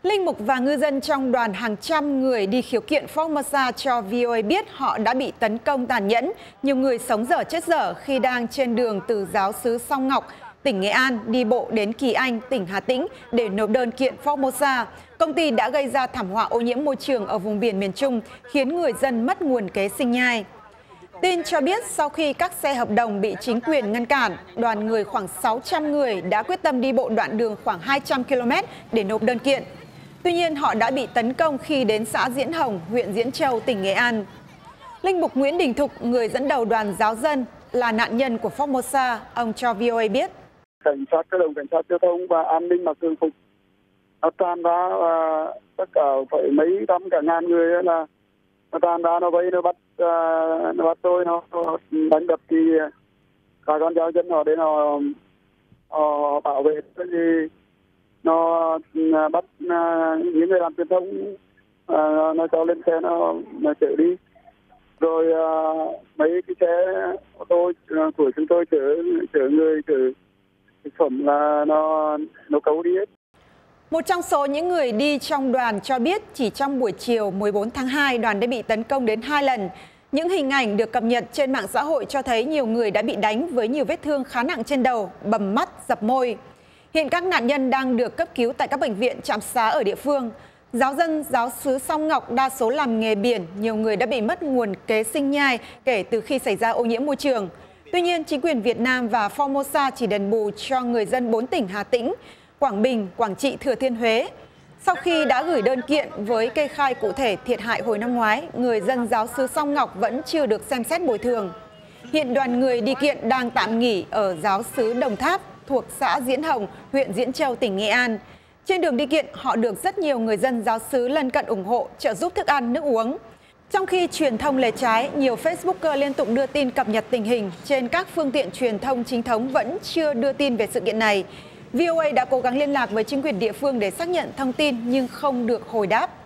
Linh mục và ngư dân trong đoàn hàng trăm người đi khiếu kiện Formosa cho VOA biết họ đã bị tấn công tàn nhẫn. Nhiều người sống dở chết dở khi đang trên đường từ giáo xứ Song Ngọc, tỉnh Nghệ An đi bộ đến Kỳ Anh, tỉnh Hà Tĩnh để nộp đơn kiện Formosa. Công ty đã gây ra thảm họa ô nhiễm môi trường ở vùng biển miền Trung, khiến người dân mất nguồn kế sinh nhai. Tin cho biết sau khi các xe hợp đồng bị chính quyền ngăn cản, đoàn người khoảng 600 người đã quyết tâm đi bộ đoạn đường khoảng 200 km để nộp đơn kiện. Tuy nhiên, họ đã bị tấn công khi đến xã Diễn Hồng, huyện Diễn Châu, tỉnh Nghệ An. Linh mục Nguyễn Đình Thục, người dẫn đầu đoàn giáo dân, là nạn nhân của Formosa. Ông cho VOA biết. Cảnh sát cơ động, cảnh sát giao thông và an ninh mặc thường phục nó tràn ra, tất cả phải mấy trăm cả ngàn người là nó tràn ra, nó vây, nó bắt tôi, nó đánh đập thì cả con giáo dân họ đến họ bảo vệ cái gì. Nó bắt những người làm truyền thông, nó cho lên xe, nó chở đi. Rồi mấy cái xe ô tô của chúng tôi chở người, chở thực phẩm là nó cấu đi hết. Một trong số những người đi trong đoàn cho biết chỉ trong buổi chiều 14 tháng 2, đoàn đã bị tấn công đến 2 lần. Những hình ảnh được cập nhật trên mạng xã hội cho thấy nhiều người đã bị đánh với nhiều vết thương khá nặng trên đầu, bầm mắt, dập môi. Hiện các nạn nhân đang được cấp cứu tại các bệnh viện trạm xá ở địa phương. Giáo dân giáo xứ Song Ngọc đa số làm nghề biển, nhiều người đã bị mất nguồn kế sinh nhai kể từ khi xảy ra ô nhiễm môi trường. Tuy nhiên, chính quyền Việt Nam và Formosa chỉ đền bù cho người dân 4 tỉnh Hà Tĩnh, Quảng Bình, Quảng Trị, Thừa Thiên Huế. Sau khi đã gửi đơn kiện với kê khai cụ thể thiệt hại hồi năm ngoái, người dân giáo xứ Song Ngọc vẫn chưa được xem xét bồi thường. Hiện đoàn người đi kiện đang tạm nghỉ ở giáo xứ Đồng Tháp, thuộc xã Diễn Hồng, huyện Diễn Châu, tỉnh Nghệ An. Trên đường đi kiện, họ được rất nhiều người dân giáo xứ lân cận ủng hộ, trợ giúp thức ăn, nước uống. Trong khi truyền thông lề trái, nhiều Facebooker liên tục đưa tin cập nhật tình hình trên các phương tiện truyền thông chính thống vẫn chưa đưa tin về sự kiện này. VOA đã cố gắng liên lạc với chính quyền địa phương để xác nhận thông tin nhưng không được hồi đáp.